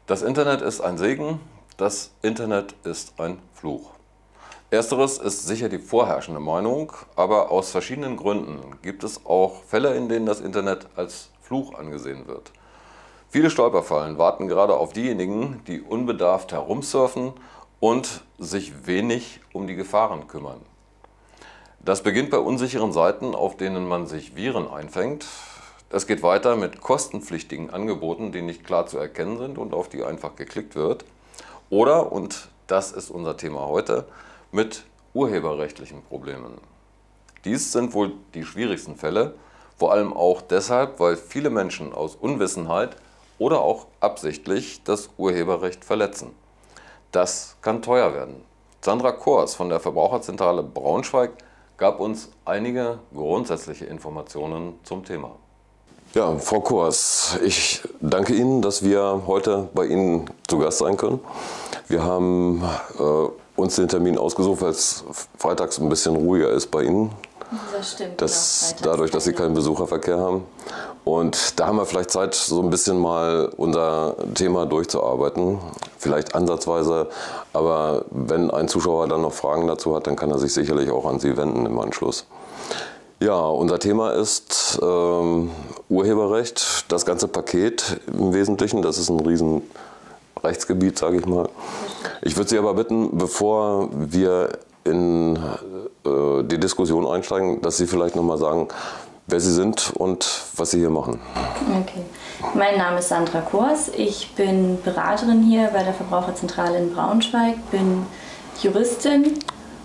Das Internet ist ein Segen, das Internet ist ein Fluch. Ersteres ist sicher die vorherrschende Meinung, aber aus verschiedenen Gründen gibt es auch Fälle, in denen das Internet als Fluch angesehen wird. Viele Stolperfallen warten gerade auf diejenigen, die unbedarft herumsurfen und sich wenig um die Gefahren kümmern. Das beginnt bei unsicheren Seiten, auf denen man sich Viren einfängt. Es geht weiter mit kostenpflichtigen Angeboten, die nicht klar zu erkennen sind und auf die einfach geklickt wird. Oder, und das ist unser Thema heute, mit urheberrechtlichen Problemen. Dies sind wohl die schwierigsten Fälle, vor allem auch deshalb, weil viele Menschen aus Unwissenheit oder auch absichtlich das Urheberrecht verletzen. Das kann teuer werden. Sandra Kors von der Verbraucherzentrale Braunschweig gab uns einige grundsätzliche Informationen zum Thema. Ja, Frau Kors, ich danke Ihnen, dass wir heute bei Ihnen zu Gast sein können. Wir haben uns den Termin ausgesucht, weil es freitags ein bisschen ruhiger ist bei Ihnen. Das stimmt. Dadurch, dass Sie keinen Besucherverkehr haben. Und da haben wir vielleicht Zeit, so ein bisschen mal unser Thema durchzuarbeiten. Vielleicht ansatzweise, aber wenn ein Zuschauer dann noch Fragen dazu hat, dann kann er sich sicherlich auch an Sie wenden im Anschluss. Ja, unser Thema ist Urheberrecht, das ganze Paket im Wesentlichen. Das ist ein riesen Rechtsgebiet, sage ich mal. Ich würde Sie aber bitten, bevor wir in die Diskussion einsteigen, dass Sie vielleicht nochmal sagen, wer Sie sind und was Sie hier machen. Okay. Mein Name ist Sandra Kors. Ich bin Beraterin hier bei der Verbraucherzentrale in Braunschweig, bin Juristin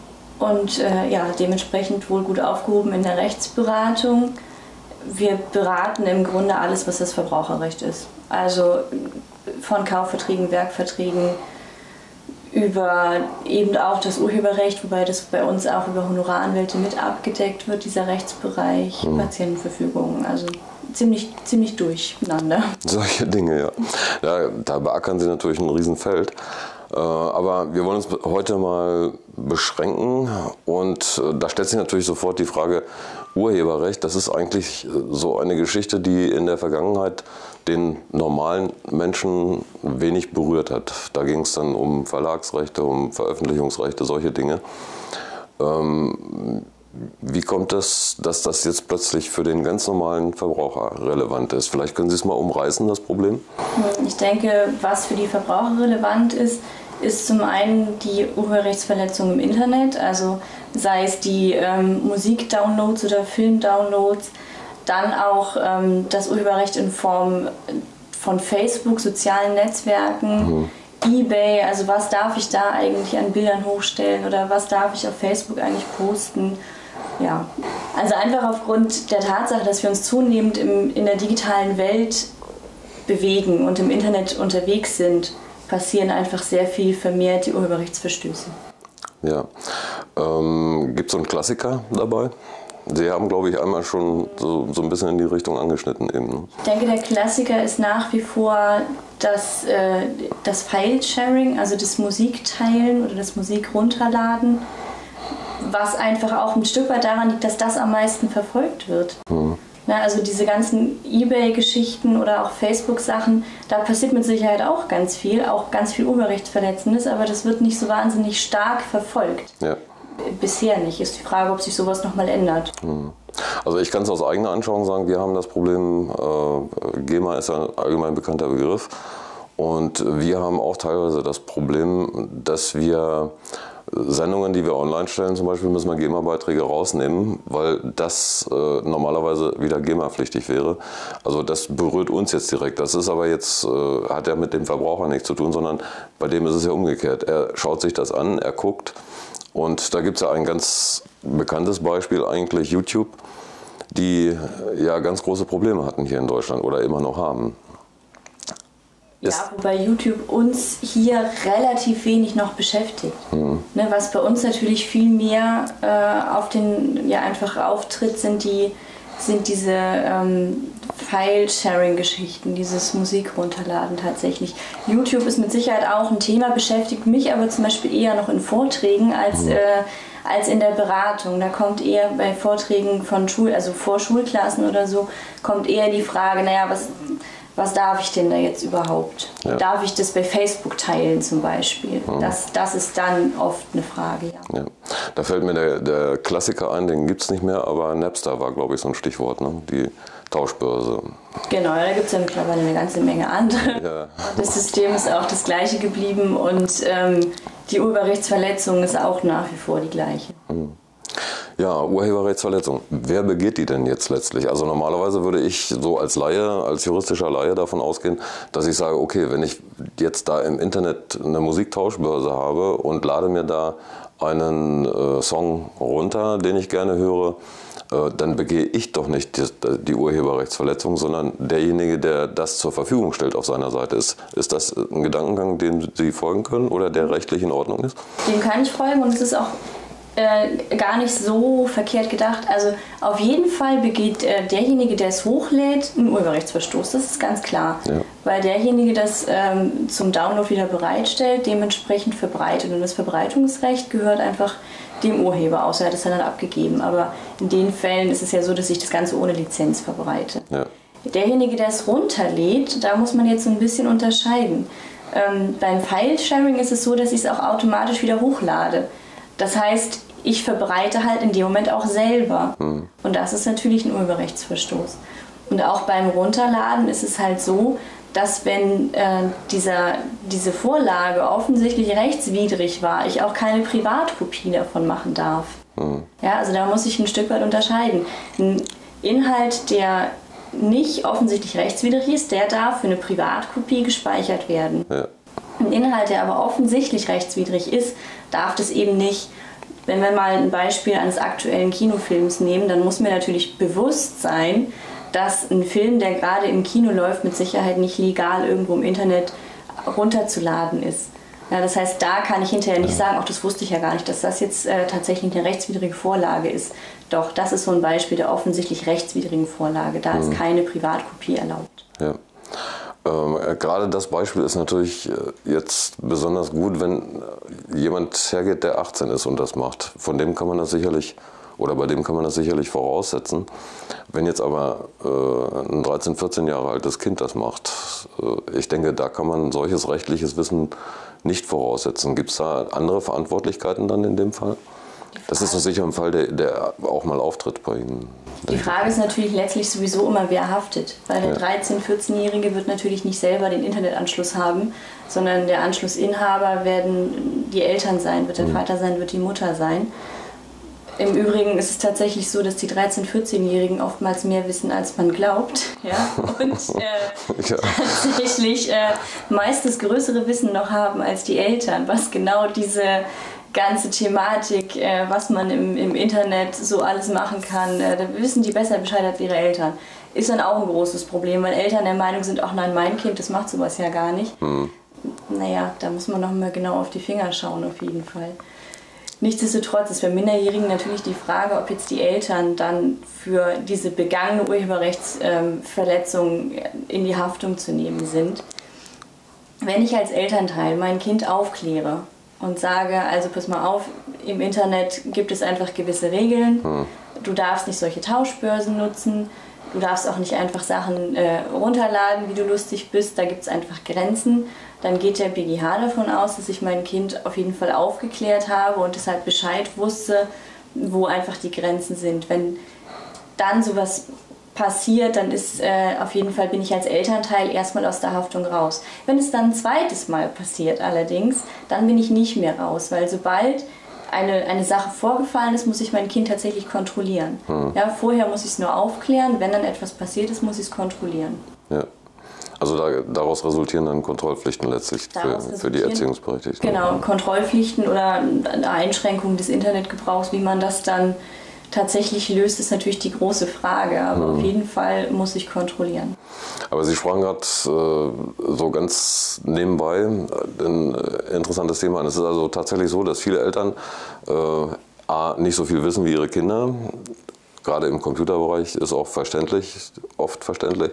und dementsprechend wohl gut aufgehoben in der Rechtsberatung. Wir beraten im Grunde alles, was das Verbraucherrecht ist. Also von Kaufverträgen, Werkverträgen, über eben auch das Urheberrecht, wobei das bei uns auch über Honoraranwälte mit abgedeckt wird, dieser Rechtsbereich, Patientenverfügung, also ziemlich durcheinander. Solche Dinge, ja. Da beackern Sie natürlich ein Riesenfeld. Aber wir wollen uns heute mal beschränken und da stellt sich natürlich sofort die Frage, Urheberrecht, das ist eigentlich so eine Geschichte, die in der Vergangenheit den normalen Menschen wenig berührt hat. Da ging es dann um Verlagsrechte, um Veröffentlichungsrechte, solche Dinge. Wie kommt es, dass das jetzt plötzlich für den ganz normalen Verbraucher relevant ist? Vielleicht können Sie es mal umreißen, das Problem? Ich denke, was für die Verbraucher relevant ist, ist zum einen die Urheberrechtsverletzung im Internet, also sei es die Musikdownloads oder Filmdownloads, dann auch das Urheberrecht in Form von Facebook, sozialen Netzwerken, eBay, also was darf ich da eigentlich an Bildern hochstellen oder was darf ich auf Facebook eigentlich posten. Ja, also einfach aufgrund der Tatsache, dass wir uns zunehmend in der digitalen Welt bewegen und im Internet unterwegs sind, passieren einfach sehr viel vermehrt die Urheberrechtsverstöße. Ja, gibt es so einen Klassiker dabei? Sie haben, glaube ich, einmal schon so ein bisschen in die Richtung angeschnitten eben. Ne? Ich denke, der Klassiker ist nach wie vor das File-Sharing, also das Musikteilen oder das Musik runterladen, was einfach auch ein Stück weit daran liegt, dass das am meisten verfolgt wird. Na, also diese ganzen eBay-Geschichten oder auch Facebook-Sachen, da passiert mit Sicherheit auch ganz viel Urheberrechtsverletzendes, aber das wird nicht so wahnsinnig stark verfolgt. Ja. Bisher nicht. Ist die Frage, ob sich sowas nochmal ändert. Also ich kann es aus eigener Anschauung sagen, wir haben das Problem, GEMA ist ein allgemein bekannter Begriff und wir haben auch teilweise das Problem, dass wir Sendungen, die wir online stellen, zum Beispiel müssen wir GEMA-Beiträge rausnehmen, weil das normalerweise wieder GEMA-pflichtig wäre. Also das berührt uns jetzt direkt. Das ist aber jetzt, hat ja mit dem Verbraucher nichts zu tun, sondern bei dem ist es ja umgekehrt. Er schaut sich das an, er guckt und da gibt es ja ein ganz bekanntes Beispiel, eigentlich YouTube, die ja ganz große Probleme hatten hier in Deutschland oder immer noch haben. Ja, wobei YouTube uns hier relativ wenig noch beschäftigt. Ne, was bei uns natürlich viel mehr einfach auftritt, sind diese File-Sharing-Geschichten, dieses Musik runterladen tatsächlich. YouTube ist mit Sicherheit auch ein Thema, beschäftigt mich aber zum Beispiel eher noch in Vorträgen als in der Beratung. Da kommt eher bei Vorträgen von vor Schulklassen oder so, kommt eher die Frage, naja, was darf ich denn da jetzt überhaupt? Ja. Darf ich das bei Facebook teilen zum Beispiel? Das ist dann oft eine Frage, ja. Ja. Da fällt mir der Klassiker ein, den gibt es nicht mehr, aber Napster war, glaube ich, so ein Stichwort, ne? Die Tauschbörse. Genau, da gibt es ja mittlerweile eine ganze Menge andere. Ja. Und das System ist auch das gleiche geblieben und die Urheberrechtsverletzung ist auch nach wie vor die gleiche. Ja, Urheberrechtsverletzung. Wer begeht die denn jetzt letztlich? Also normalerweise würde ich so als Laie, als juristischer Laie davon ausgehen, dass ich sage, okay, wenn ich jetzt da im Internet eine Musiktauschbörse habe und lade mir da einen Song runter, den ich gerne höre, dann begehe ich doch nicht die Urheberrechtsverletzung, sondern derjenige, der das zur Verfügung stellt auf seiner Seite. Ist das ein Gedankengang, dem Sie folgen können oder der rechtlich in Ordnung ist? Dem kann ich folgen und es ist auch gar nicht so verkehrt gedacht. Also auf jeden Fall begeht derjenige, der es hochlädt, einen Urheberrechtsverstoß. Das ist ganz klar. Ja. Weil derjenige das zum Download wieder bereitstellt, dementsprechend verbreitet. Und das Verbreitungsrecht gehört einfach dem Urheber, außer er hat es dann abgegeben. Aber in den Fällen ist es ja so, dass ich das Ganze ohne Lizenz verbreite. Ja. Derjenige, der es runterlädt, da muss man jetzt so ein bisschen unterscheiden. Beim File-Sharing ist es so, dass ich es auch automatisch wieder hochlade. Das heißt, ich verbreite halt in dem Moment auch selber. Und das ist natürlich ein Urheberrechtsverstoß. Und auch beim Runterladen ist es halt so, dass wenn diese Vorlage offensichtlich rechtswidrig war, ich auch keine Privatkopie davon machen darf. Ja, also da muss ich ein Stück weit unterscheiden. Ein Inhalt, der nicht offensichtlich rechtswidrig ist, der darf für eine Privatkopie gespeichert werden. Ja. Ein Inhalt, der aber offensichtlich rechtswidrig ist, darf das eben nicht. Wenn wir mal ein Beispiel eines aktuellen Kinofilms nehmen, dann muss mir natürlich bewusst sein, dass ein Film, der gerade im Kino läuft, mit Sicherheit nicht legal irgendwo im Internet runterzuladen ist. Ja, das heißt, da kann ich hinterher nicht sagen, ach, das wusste ich ja gar nicht, dass das jetzt tatsächlich eine rechtswidrige Vorlage ist. Doch, das ist so ein Beispiel der offensichtlich rechtswidrigen Vorlage. Da ist keine Privatkopie erlaubt. Ja. Gerade das Beispiel ist natürlich jetzt besonders gut, wenn jemand hergeht, der 18 ist und das macht. Von dem kann man das sicherlich, oder bei dem kann man das sicherlich voraussetzen. Wenn jetzt aber ein 13-, 14 Jahre altes Kind das macht, ich denke, da kann man solches rechtliches Wissen nicht voraussetzen. Gibt es da andere Verantwortlichkeiten dann in dem Fall? Das ist doch sicher ein Fall, der auch mal auftritt bei Ihnen. Die Frage ist natürlich letztlich sowieso immer, wer haftet. Weil der 13-, 14-Jährige wird natürlich nicht selber den Internetanschluss haben, sondern der Anschlussinhaber werden die Eltern sein, wird der Vater sein, wird die Mutter sein. Im Übrigen ist es tatsächlich so, dass die 13-, 14-Jährigen oftmals mehr wissen, als man glaubt. Ja? Und tatsächlich meist das größere Wissen noch haben als die Eltern, was genau diese ganze Thematik, was man im Internet so alles machen kann, da wissen die besser Bescheid als ihre Eltern. Ist dann auch ein großes Problem, weil Eltern der Meinung sind, ach nein, mein Kind, das macht sowas ja gar nicht. Naja, da muss man noch mal genau auf die Finger schauen, auf jeden Fall. Nichtsdestotrotz ist bei Minderjährigen natürlich die Frage, ob jetzt die Eltern dann für diese begangene Urheberrechtsverletzung in die Haftung zu nehmen sind. Wenn ich als Elternteil mein Kind aufkläre und sage, also pass mal auf, im Internet gibt es einfach gewisse Regeln. Du darfst nicht solche Tauschbörsen nutzen. Du darfst auch nicht einfach Sachen runterladen, wie du lustig bist. Da gibt es einfach Grenzen. Dann geht der BGH davon aus, dass ich mein Kind auf jeden Fall aufgeklärt habe und deshalb Bescheid wusste, wo einfach die Grenzen sind. Wenn dann sowas passiert, dann ist auf jeden Fall, bin ich als Elternteil erstmal aus der Haftung raus. Wenn es dann ein zweites Mal passiert allerdings, dann bin ich nicht mehr raus, weil sobald eine Sache vorgefallen ist, muss ich mein Kind tatsächlich kontrollieren. Ja, vorher muss ich es nur aufklären, wenn dann etwas passiert ist, muss ich es kontrollieren. Ja. Also daraus resultieren dann Kontrollpflichten letztlich für die Erziehungsberechtigten. Genau, Kontrollpflichten oder eine Einschränkung des Internetgebrauchs, wie man das dann tatsächlich löst, ist natürlich die große Frage. Aber auf jeden Fall muss ich kontrollieren. Aber Sie sprachen gerade so ganz nebenbei ein interessantes Thema an. Es ist also tatsächlich so, dass viele Eltern nicht so viel wissen wie ihre Kinder. Gerade im Computerbereich ist auch oft verständlich,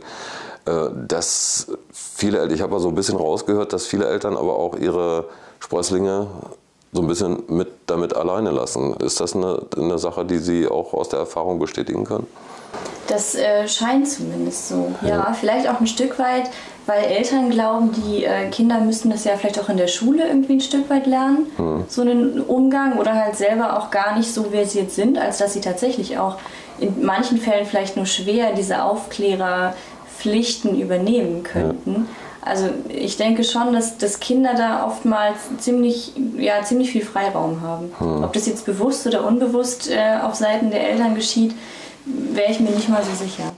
dass viele Eltern, ich habe so ein bisschen rausgehört, dass viele Eltern aber auch ihre Sprösslinge so ein bisschen damit alleine lassen. Ist das eine Sache, die Sie auch aus der Erfahrung bestätigen können? Das scheint zumindest so. Ja, vielleicht auch ein Stück weit, weil Eltern glauben, die Kinder müssten das ja vielleicht auch in der Schule irgendwie ein Stück weit lernen, so einen Umgang, oder halt selber auch gar nicht so versiert sind, als dass sie tatsächlich auch in manchen Fällen vielleicht nur schwer diese Aufklärerpflichten übernehmen könnten. Also ich denke schon, dass Kinder da oftmals ziemlich viel Freiraum haben. Ob das jetzt bewusst oder unbewusst auf Seiten der Eltern geschieht, wäre ich mir nicht mal so sicher.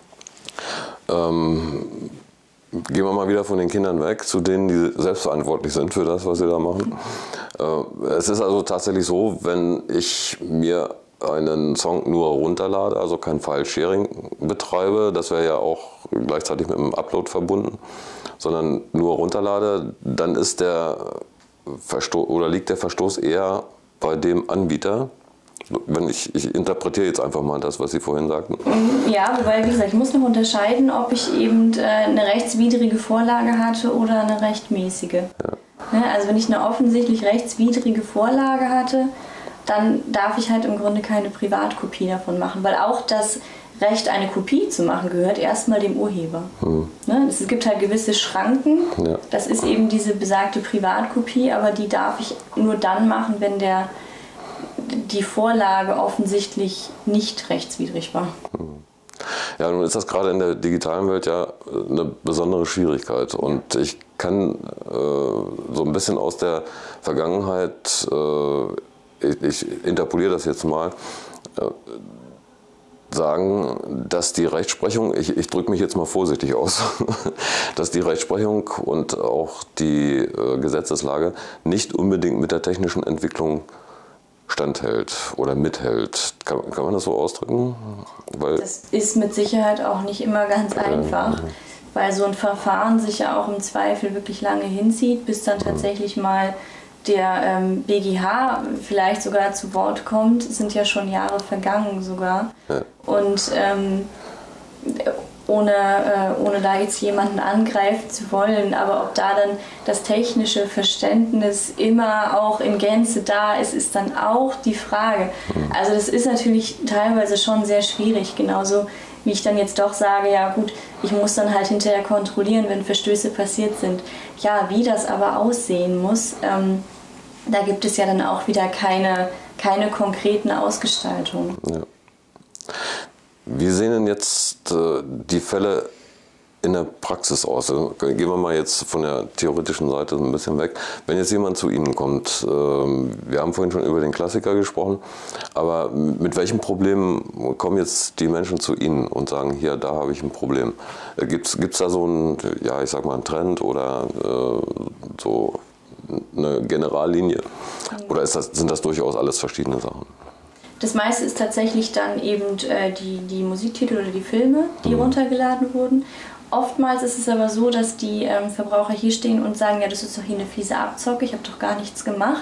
Gehen wir mal wieder von den Kindern weg zu denen, die selbstverantwortlich sind für das, was sie da machen. Es ist also tatsächlich so, wenn ich mir einen Song nur runterlade, also kein File-Sharing betreibe, das wäre ja auch gleichzeitig mit dem Upload verbunden, sondern nur runterlade, dann ist liegt der Verstoß eher bei dem Anbieter. Wenn ich interpretiere jetzt einfach mal das, was Sie vorhin sagten. Ja, wobei, wie gesagt, ich muss noch unterscheiden, ob ich eben eine rechtswidrige Vorlage hatte oder eine rechtmäßige. Ja. Also wenn ich eine offensichtlich rechtswidrige Vorlage hatte, dann darf ich halt im Grunde keine Privatkopie davon machen, weil auch das Recht, eine Kopie zu machen, gehört erstmal dem Urheber. Es gibt halt gewisse Schranken, das ist eben diese besagte Privatkopie, aber die darf ich nur dann machen, wenn die Vorlage offensichtlich nicht rechtswidrig war. Ja, nun ist das gerade in der digitalen Welt ja eine besondere Schwierigkeit. Und ich kann so ein bisschen aus der Vergangenheit, ich interpoliere das jetzt mal, sagen, dass die Rechtsprechung, ich drücke mich jetzt mal vorsichtig aus, dass die Rechtsprechung und auch die Gesetzeslage nicht unbedingt mit der technischen Entwicklung standhält oder mithält. Kann man das so ausdrücken? Das ist mit Sicherheit auch nicht immer ganz einfach, weil so ein Verfahren sich ja auch im Zweifel wirklich lange hinzieht, bis dann tatsächlich mal der BGH vielleicht sogar zu Wort kommt. Es sind ja schon Jahre vergangen sogar. Ja. Und ohne da jetzt jemanden angreifen zu wollen, aber ob da dann das technische Verständnis immer auch in Gänze da ist, ist dann auch die Frage. Also das ist natürlich teilweise schon sehr schwierig, genauso wie ich dann jetzt doch sage, ja gut, ich muss dann halt hinterher kontrollieren, wenn Verstöße passiert sind. Ja, wie das aber aussehen muss, da gibt es ja dann auch wieder keine konkreten Ausgestaltungen. Ja. Wie sehen denn jetzt die Fälle in der Praxis aus? Also gehen wir mal jetzt von der theoretischen Seite ein bisschen weg. Wenn jetzt jemand zu Ihnen kommt, wir haben vorhin schon über den Klassiker gesprochen, aber mit welchen Problemen kommen jetzt die Menschen zu Ihnen und sagen, hier, da habe ich ein Problem? Gibt's da so einen, ja, ich sag mal, einen Trend oder so eine Generallinie? Oder sind das durchaus alles verschiedene Sachen? Das meiste ist tatsächlich dann eben die Musiktitel oder die Filme, die runtergeladen wurden. Oftmals ist es aber so, dass die Verbraucher hier stehen und sagen, ja, das ist doch hier eine fiese Abzocke, ich habe doch gar nichts gemacht.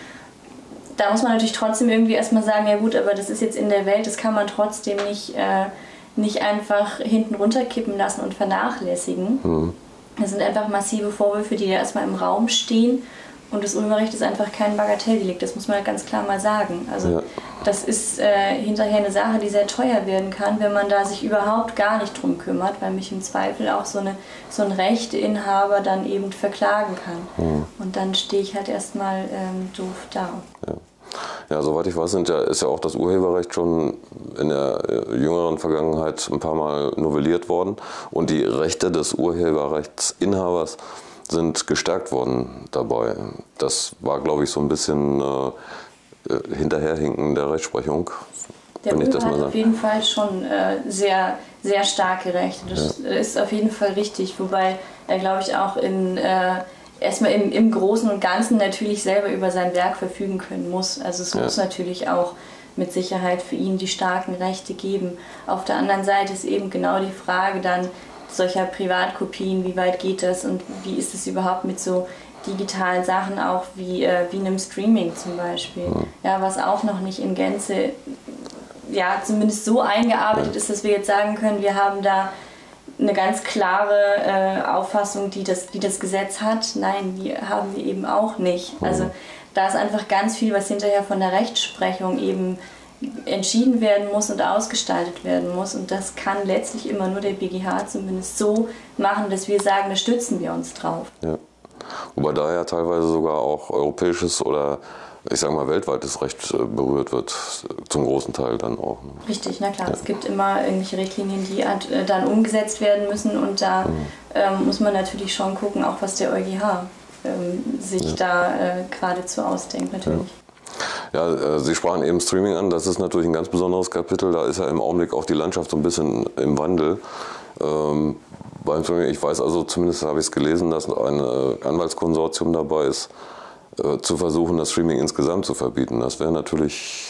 Da muss man natürlich trotzdem irgendwie erstmal sagen, ja gut, aber das ist jetzt in der Welt, das kann man trotzdem nicht einfach hinten runterkippen lassen und vernachlässigen. Das sind einfach massive Vorwürfe, die da erstmal im Raum stehen. Und das Urheberrecht ist einfach kein Bagatelldelikt, das muss man ganz klar mal sagen. Also das ist hinterher eine Sache, die sehr teuer werden kann, wenn man da sich überhaupt gar nicht drum kümmert, weil mich im Zweifel auch so ein Rechteinhaber dann eben verklagen kann. Und dann stehe ich halt erstmal doof da. Ja, soweit ich weiß, ist ja auch das Urheberrecht schon in der jüngeren Vergangenheit ein paar Mal novelliert worden. Und die Rechte des Urheberrechtsinhabers sind gestärkt worden dabei. Das war, glaube ich, so ein bisschen Hinterherhinken der Rechtsprechung. Der Urheber hat auf jeden Fall schon sehr, sehr starke Rechte. Das ist auf jeden Fall richtig, wobei er, glaube ich, auch erstmal im Großen und Ganzen natürlich selber über sein Werk verfügen können muss. Also es muss natürlich auch mit Sicherheit für ihn die starken Rechte geben. Auf der anderen Seite ist eben genau die Frage dann solcher Privatkopien, wie weit geht das und wie ist es überhaupt mit so digitalen Sachen auch wie einem Streaming zum Beispiel, ja, was auch noch nicht in Gänze zumindest so eingearbeitet ist, dass wir jetzt sagen können, wir haben da eine ganz klare Auffassung, die das Gesetz hat. Nein, die haben wir eben auch nicht. Also da ist einfach ganz viel, was hinterher von der Rechtsprechung eben entschieden werden muss und ausgestaltet werden muss. Und das kann letztlich immer nur der BGH zumindest so machen, dass wir sagen, da stützen wir uns drauf. Ja. Wobei da ja teilweise sogar auch europäisches oder ich sage mal weltweites Recht berührt wird, zum großen Teil dann auch. Ne? Richtig, na klar. Ja. Es gibt immer irgendwelche Richtlinien, die dann umgesetzt werden müssen und da muss man natürlich schon gucken, auch was der EuGH sich da geradezu ausdenkt natürlich. Ja, Sie sprachen eben Streaming an, das ist natürlich ein ganz besonderes Kapitel, da ist ja im Augenblick auch die Landschaft so ein bisschen im Wandel. Beim Streaming, ich weiß also, zumindest habe ich es gelesen, dass ein Anwaltskonsortium dabei ist, zu versuchen, das Streaming insgesamt zu verbieten. Das wäre natürlich,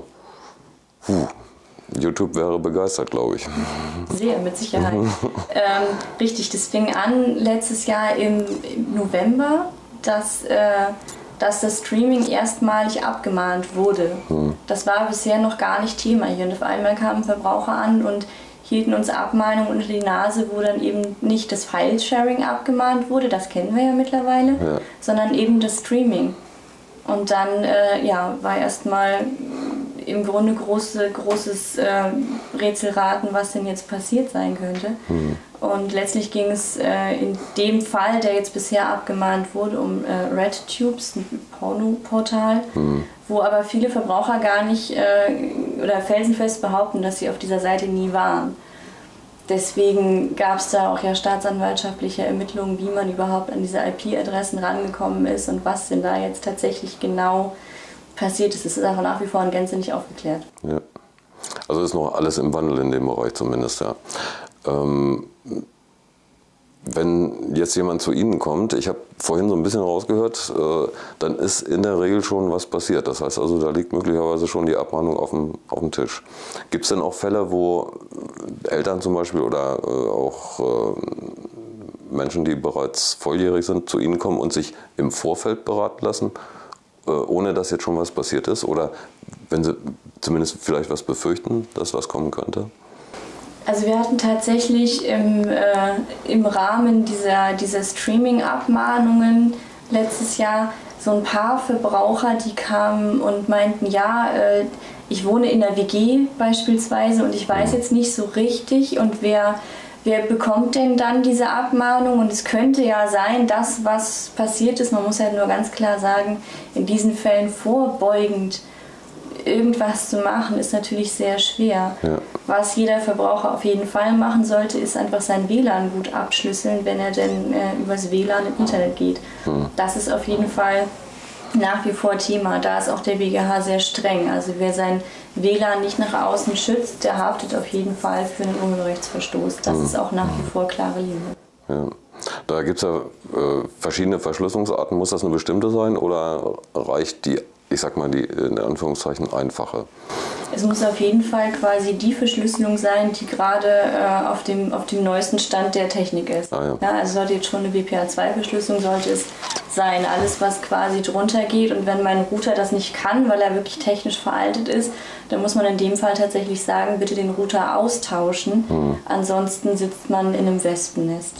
YouTube wäre begeistert, glaube ich. Sehr, mit Sicherheit. Richtig, das fing an letztes Jahr im November, dass das Streaming erstmalig abgemahnt wurde. Das war bisher noch gar nicht Thema hier. Und auf einmal kamen Verbraucher an und hielten uns Abmahnungen unter die Nase, wo dann eben nicht das File-Sharing abgemahnt wurde, das kennen wir ja mittlerweile, sondern eben das Streaming. Und dann war erstmal im Grunde großes Rätselraten, was denn jetzt passiert sein könnte. Und letztlich ging es in dem Fall, der jetzt bisher abgemahnt wurde, um RedTubes, ein Pornoportal, wo aber viele Verbraucher gar nicht oder felsenfest behaupten, dass sie auf dieser Seite nie waren. Deswegen gab es da auch ja staatsanwaltschaftliche Ermittlungen, wie man überhaupt an diese IP-Adressen rangekommen ist und was denn da jetzt tatsächlich genau passiert ist. Das ist einfach nach wie vor in Gänze nicht aufgeklärt. Ja. Also ist noch alles im Wandel in dem Bereich zumindest, ja. Wenn jetzt jemand zu Ihnen kommt, ich habe vorhin so ein bisschen rausgehört, dann ist in der Regel schon was passiert. Das heißt also, da liegt möglicherweise schon die Abmahnung auf dem Tisch. Gibt es denn auch Fälle, wo Eltern zum Beispiel oder auch Menschen, die bereits volljährig sind, zu Ihnen kommen und sich im Vorfeld beraten lassen, ohne dass jetzt schon was passiert ist? Oder wenn sie zumindest vielleicht was befürchten, dass was kommen könnte? Also wir hatten tatsächlich im Rahmen dieser Streaming-Abmahnungen letztes Jahr so ein paar Verbraucher, die kamen und meinten, ja, ich wohne in der WG beispielsweise und ich weiß jetzt nicht so richtig und wer bekommt denn dann diese Abmahnung? Und es könnte ja sein, dass was passiert ist, man muss halt nur ganz klar sagen, in diesen Fällen vorbeugend irgendwas zu machen, ist natürlich sehr schwer. Ja. Was jeder Verbraucher auf jeden Fall machen sollte, ist einfach sein WLAN gut abschlüsseln, wenn er denn übers WLAN im Internet geht. Das ist auf jeden Fall nach wie vor Thema. Da ist auch der BGH sehr streng. Also wer sein WLAN nicht nach außen schützt, der haftet auf jeden Fall für einen Urheberrechtsverstoß. Das ist auch nach wie vor klare Linie. Ja. Da gibt es ja verschiedene Verschlüsselungsarten. Muss das eine bestimmte sein oder reicht die, ich sag mal, die in Anführungszeichen einfache? Es muss auf jeden Fall quasi die Verschlüsselung sein, die gerade auf dem neuesten Stand der Technik ist. Also sollte jetzt schon eine WPA2-Verschlüsselung sollte es sein. Alles, was quasi drunter geht, und wenn mein Router das nicht kann, weil er wirklich technisch veraltet ist, dann muss man in dem Fall tatsächlich sagen, bitte den Router austauschen. Ansonsten sitzt man in einem Wespennest.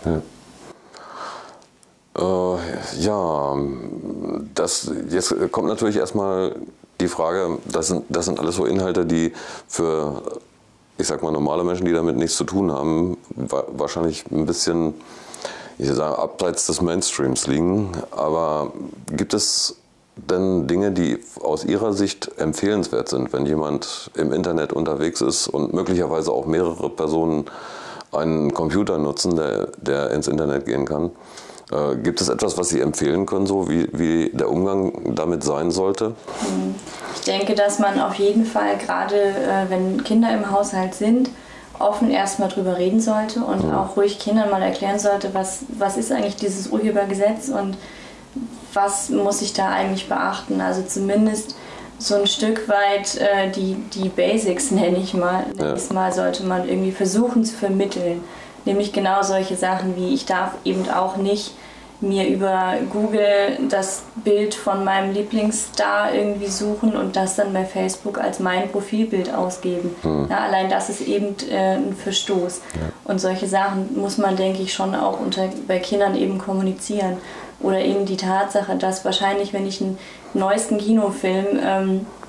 Jetzt kommt natürlich erstmal die Frage, das sind alles so Inhalte, die für, ich sag mal, normale Menschen, die damit nichts zu tun haben, wahrscheinlich ein bisschen, ich sage, abseits des Mainstreams liegen. Aber gibt es denn Dinge, die aus Ihrer Sicht empfehlenswert sind, wenn jemand im Internet unterwegs ist und möglicherweise auch mehrere Personen einen Computer nutzen, der ins Internet gehen kann? Gibt es etwas, was Sie empfehlen können, so wie der Umgang damit sein sollte? Ich denke, dass man auf jeden Fall, gerade wenn Kinder im Haushalt sind, offen erstmal drüber reden sollte und auch ruhig Kindern mal erklären sollte, was ist eigentlich dieses Urhebergesetz und was muss ich da eigentlich beachten. Also zumindest so ein Stück weit die Basics, nenne ich mal, sollte man irgendwie versuchen zu vermitteln. Nämlich genau solche Sachen wie, ich darf eben auch nicht mir über Google das Bild von meinem Lieblingsstar irgendwie suchen und das dann bei Facebook als mein Profilbild ausgeben. Ja, allein das ist eben ein Verstoß. Und solche Sachen muss man, denke ich, schon auch bei Kindern eben kommunizieren. Oder eben die Tatsache, dass wahrscheinlich, wenn ich einen neuesten Kinofilm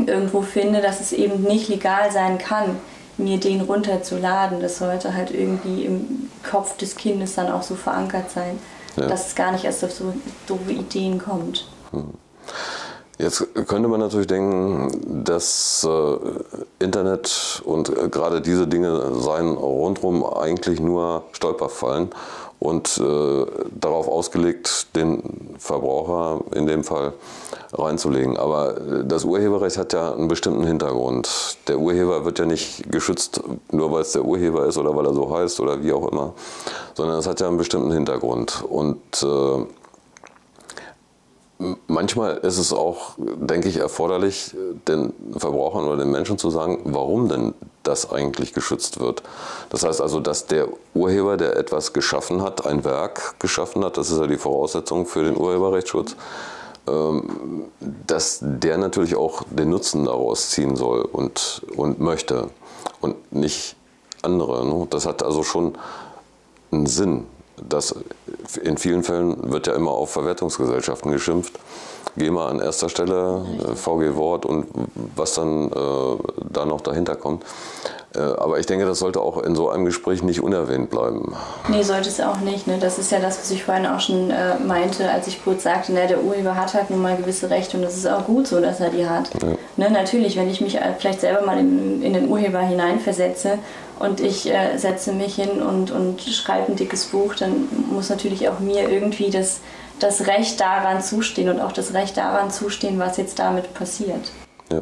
irgendwo finde, dass es eben nicht legal sein kann, mir den runterzuladen. Das sollte halt irgendwie im Kopf des Kindes dann auch so verankert sein, dass es gar nicht erst auf so doofe Ideen kommt. Jetzt könnte man natürlich denken, dass Internet und gerade diese Dinge seien rundherum eigentlich nur Stolperfallen und darauf ausgelegt, den Verbraucher in dem Fall reinzulegen. Aber das Urheberrecht hat ja einen bestimmten Hintergrund. Der Urheber wird ja nicht geschützt, nur weil es der Urheber ist oder weil er so heißt oder wie auch immer, sondern es hat ja einen bestimmten Hintergrund. Und manchmal ist es auch, denke ich, erforderlich, den Verbrauchern oder den Menschen zu sagen, warum denn das eigentlich geschützt wird. Das heißt also, dass der Urheber, der etwas geschaffen hat, ein Werk geschaffen hat, das ist ja die Voraussetzung für den Urheberrechtsschutz, dass der natürlich auch den Nutzen daraus ziehen soll und möchte und nicht andere. Ne? Das hat also schon einen Sinn. In vielen Fällen wird ja immer auf Verwertungsgesellschaften geschimpft. GEMA an erster Stelle, VG Wort und was dann da noch dahinter kommt. Aber ich denke, das sollte auch in so einem Gespräch nicht unerwähnt bleiben. Nee, sollte es auch nicht. Ne? Das ist ja das, was ich vorhin auch schon meinte, als ich kurz sagte, ne, der Urheber hat halt nun mal gewisse Rechte und das ist auch gut so, dass er die hat. Ja. Ne, natürlich, wenn ich mich vielleicht selber mal in den Urheber hineinversetze und ich setze mich hin und schreibe ein dickes Buch, dann muss natürlich auch mir irgendwie das Recht daran zustehen und auch das Recht daran zustehen, was jetzt damit passiert. Ja.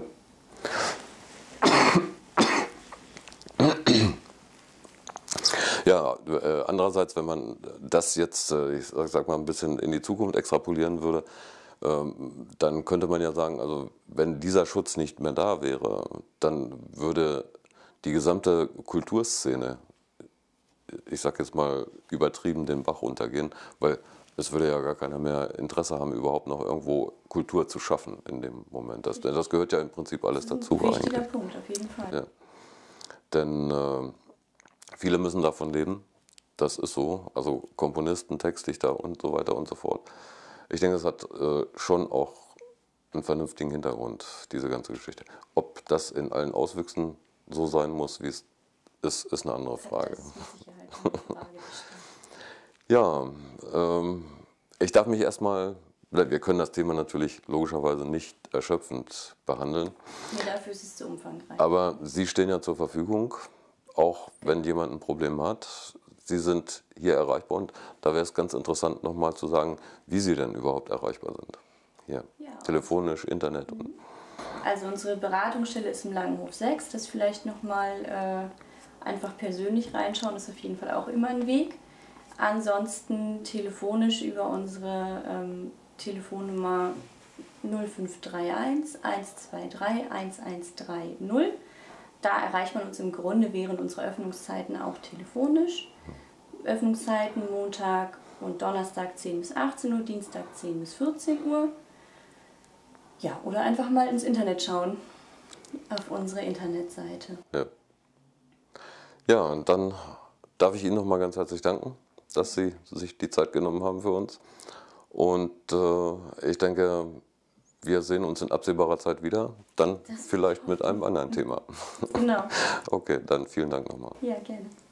Ja, andererseits, wenn man das jetzt, ich sag mal, ein bisschen in die Zukunft extrapolieren würde, dann könnte man ja sagen, also wenn dieser Schutz nicht mehr da wäre, dann würde die gesamte Kulturszene, ich sag jetzt mal übertrieben, den Bach runtergehen, weil es würde ja gar keiner mehr Interesse haben, überhaupt noch irgendwo Kultur zu schaffen in dem Moment. Das gehört ja im Prinzip alles dazu. Ein wichtiger Punkt, auf jeden Fall. Ja. Denn viele müssen davon leben, das ist so, also Komponisten, Textdichter und so weiter und so fort. Ich denke, es hat schon auch einen vernünftigen Hintergrund, diese ganze Geschichte. Ob das in allen Auswüchsen so sein muss, wie es ist eine andere Frage. Das ist mit Sicherheit eine Frage. Ja, ich darf mich erstmal, wir können das Thema natürlich logischerweise nicht erschöpfend behandeln. Nee, dafür ist es zu umfangreich. Aber Sie stehen ja zur Verfügung, auch wenn jemand ein Problem hat. Sie sind hier erreichbar und da wäre es ganz interessant nochmal zu sagen, wie Sie denn überhaupt erreichbar sind. Hier, ja, telefonisch, Internet. Und also unsere Beratungsstelle ist im Langenhof 6, das vielleicht nochmal einfach persönlich reinschauen, ist auf jeden Fall auch immer ein Weg. Ansonsten telefonisch über unsere Telefonnummer 0531 123 1130. Da erreicht man uns im Grunde während unserer Öffnungszeiten auch telefonisch. Öffnungszeiten Montag und Donnerstag 10 bis 18 Uhr, Dienstag 10 bis 14 Uhr. Ja, oder einfach mal ins Internet schauen, auf unsere Internetseite. Ja, ja, und dann darf ich Ihnen noch mal ganz herzlich danken, dass Sie sich die Zeit genommen haben für uns. Und ich denke, wir sehen uns in absehbarer Zeit wieder, dann vielleicht mit einem anderen Thema. Genau. Okay, dann vielen Dank nochmal. Ja, gerne.